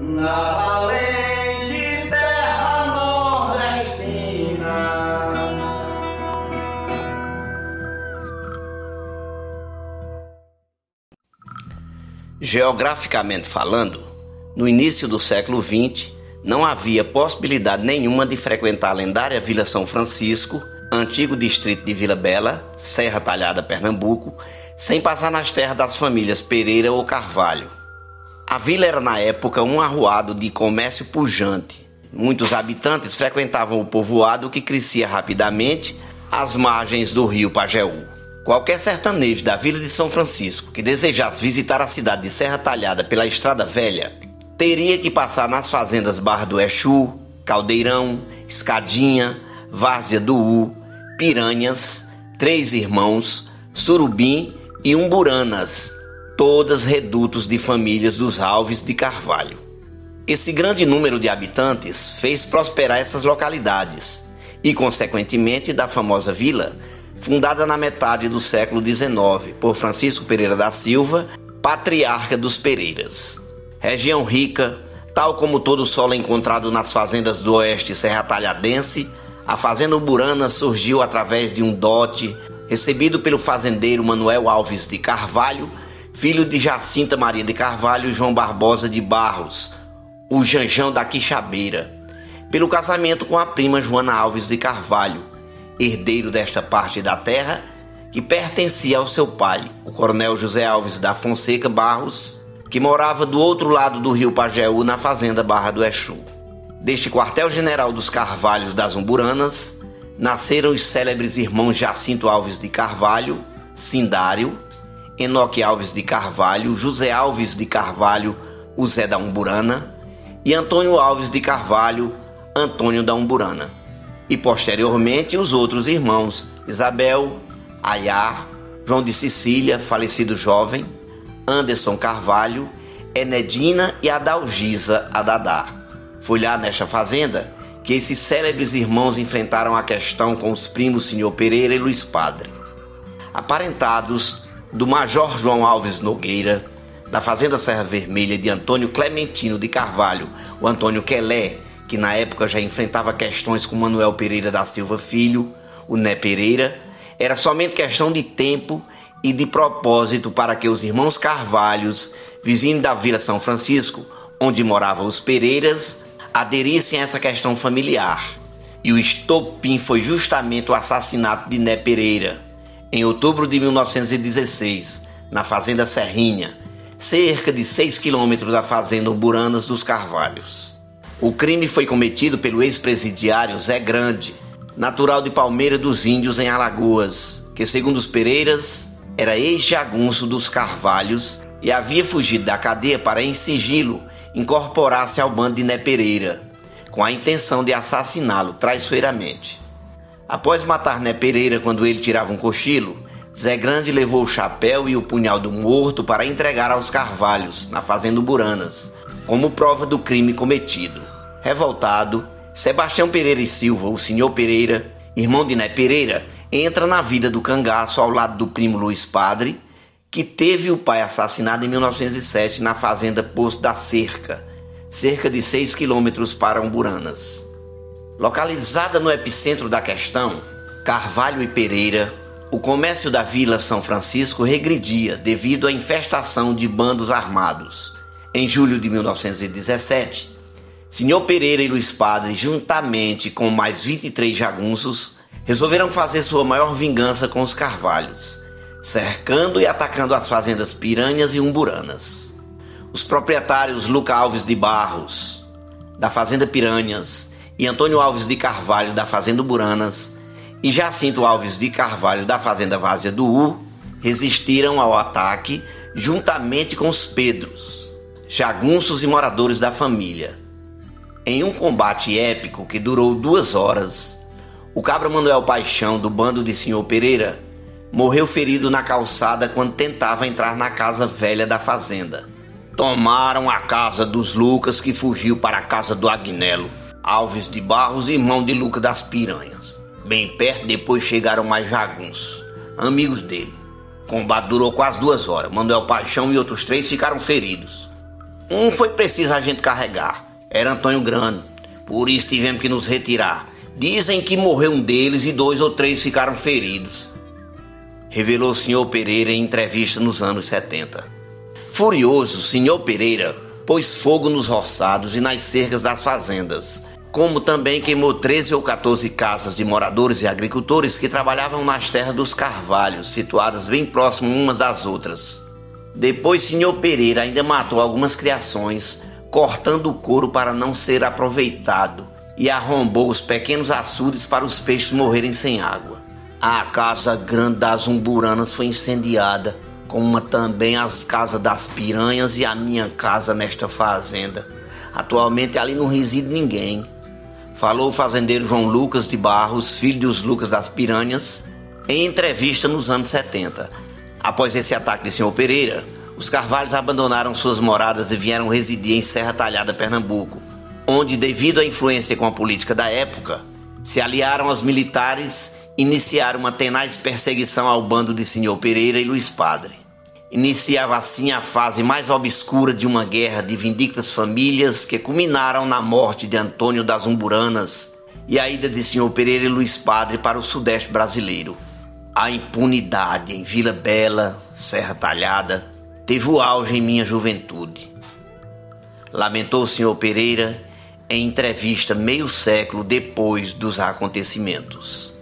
na valente terra nordestina. Geograficamente falando, no início do século XX, não havia possibilidade nenhuma de frequentar a lendária Vila São Francisco, antigo distrito de Vila Bela, Serra Talhada, Pernambuco, sem passar nas terras das famílias Pereira ou Carvalho. A vila era na época um arruado de comércio pujante. Muitos habitantes frequentavam o povoado que crescia rapidamente às margens do rio Pajeú. Qualquer sertanejo da Vila de São Francisco que desejasse visitar a cidade de Serra Talhada pela Estrada Velha teria que passar nas fazendas Barra do Exu, Caldeirão, Escadinha, Várzea do U, Piranhas, Três Irmãos, Surubim e Umburanas, todas redutos de famílias dos Alves de Carvalho. Esse grande número de habitantes fez prosperar essas localidades e, consequentemente, da famosa vila, fundada na metade do século XIX por Francisco Pereira da Silva, patriarca dos Pereiras. Região rica, tal como todo o solo encontrado nas fazendas do oeste serratalhadense, a fazenda Umburana surgiu através de um dote recebido pelo fazendeiro Manuel Alves de Carvalho, filho de Jacinta Maria de Carvalho e João Barbosa de Barros, o Janjão da Quixabeira, pelo casamento com a prima Joana Alves de Carvalho, herdeiro desta parte da terra que pertencia ao seu pai, o coronel José Alves da Fonseca Barros, que morava do outro lado do rio Pajeú, na fazenda Barra do Exu. Deste quartel-general dos Carvalhos das Umburanas, nasceram os célebres irmãos Jacinto Alves de Carvalho, Sindário, Enoque Alves de Carvalho, José Alves de Carvalho, o Zé da Umburana, e Antônio Alves de Carvalho, Antônio da Umburana. E posteriormente os outros irmãos, Isabel, Ayar, João de Sicília, falecido jovem, Anderson Carvalho, Enedina e Adalgisa Adadá. Foi lá nesta fazenda que esses célebres irmãos enfrentaram a questão com os primos Senhor Pereira e Luiz Padre. Aparentados do Major João Alves Nogueira, da fazenda Serra Vermelha de Antônio Clementino de Carvalho, o Antônio Quelé, que na época já enfrentava questões com Manuel Pereira da Silva Filho, o Né Pereira, era somente questão de tempo e de propósito para que os irmãos Carvalhos, vizinhos da Vila São Francisco, onde moravam os Pereiras, aderissem a essa questão familiar. E o estopim foi justamente o assassinato de Né Pereira, em outubro de 1916, na fazenda Serrinha, cerca de 6 quilômetros da fazenda Umburanas dos Carvalhos. O crime foi cometido pelo ex-presidiário Zé Grande, natural de Palmeira dos Índios, em Alagoas, que, segundo os Pereiras, era ex-jagunço dos Carvalhos e havia fugido da cadeia para, em sigilo, incorporar-se ao bando de Né Pereira, com a intenção de assassiná-lo traiçoeiramente. Após matar Né Pereira quando ele tirava um cochilo, Zé Grande levou o chapéu e o punhal do morto para entregar aos Carvalhos, na fazenda Umburanas, como prova do crime cometido. Revoltado, Sebastião Pereira e Silva, o Senhor Pereira, irmão de Né Pereira, entra na vida do cangaço ao lado do primo Luiz Padre, que teve o pai assassinado em 1907 na fazenda Poço da Cerca, cerca de 6 quilômetros para Umburanas. Localizada no epicentro da questão, Carvalho e Pereira, o comércio da Vila São Francisco regredia devido à infestação de bandos armados. Em julho de 1917, Senhor Pereira e Luiz Padre, juntamente com mais 23 jagunços, resolveram fazer sua maior vingança com os Carvalhos, cercando e atacando as fazendas Piranhas e Umburanas. Os proprietários Luca Alves de Barros, da fazenda Piranhas, e Antônio Alves de Carvalho, da fazenda Umburanas, e Jacinto Alves de Carvalho, da fazenda Várzea do U, resistiram ao ataque juntamente com os Pedros, jagunços e moradores da família. Em um combate épico que durou 2 horas, o cabra Manuel Paixão, do bando de Senhor Pereira, morreu ferido na calçada quando tentava entrar na casa velha da fazenda. Tomaram a casa dos Lucas, que fugiu para a casa do Agnelo Alves de Barros, irmão de Luca das Piranhas. Bem perto depois chegaram mais jagunços, amigos dele. O combate durou quase 2 horas. Manuel Paixão e outros 3 ficaram feridos. Um foi preciso a gente carregar. Era Antônio Grande. Por isso tivemos que nos retirar. Dizem que morreu um deles e 2 ou 3 ficaram feridos, revelou o Sr. Pereira em entrevista nos anos 70. Furioso, o Sr. Pereira pôs fogo nos roçados e nas cercas das fazendas, como também queimou 13 ou 14 casas de moradores e agricultores que trabalhavam nas terras dos Carvalhos, situadas bem próximas umas das outras. Depois, Sr. Pereira ainda matou algumas criações, cortando o couro para não ser aproveitado, e arrombou os pequenos açudes para os peixes morrerem sem água. A casa grande das Umburanas foi incendiada, como também as casas das piranhas e a minha casa nesta fazenda. Atualmente ali não reside ninguém, falou o fazendeiro João Lucas de Barros, filho dos Lucas das Piranhas, em entrevista nos anos 70. Após esse ataque de Sr. Pereira, os Carvalhos abandonaram suas moradas e vieram residir em Serra Talhada, Pernambuco, onde, devido à influência com a política da época, se aliaram aos militares e iniciaram uma tenaz perseguição ao bando de Sr. Pereira e Luiz Padre. Iniciava assim a fase mais obscura de uma guerra de vindictas famílias que culminaram na morte de Antônio das Umburanas e a ida de Sr. Pereira e Luiz Padre para o sudeste brasileiro. A impunidade em Vila Bela, Serra Talhada, teve o auge em minha juventude, lamentou o Sr. Pereira em entrevista meio século depois dos acontecimentos.